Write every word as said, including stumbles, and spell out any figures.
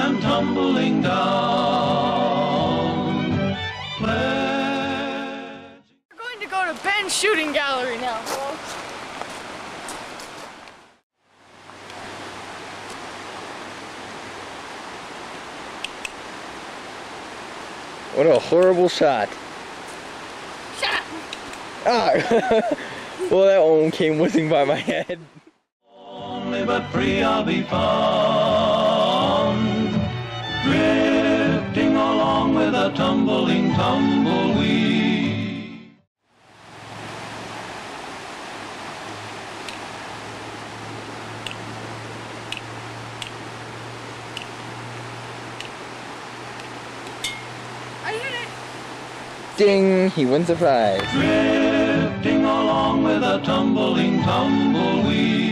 and tumbling down. Pledge. We're going to go to Ben's shooting gallery now, folks. What a horrible shot. Shut up. Ah! Well, that one came whizzing by my head. Only but free I'll be found, drifting along with a tumbling tumbleweed. I hit it. Ding! He wins the prize. Drifting along with a tumbling tumbleweed.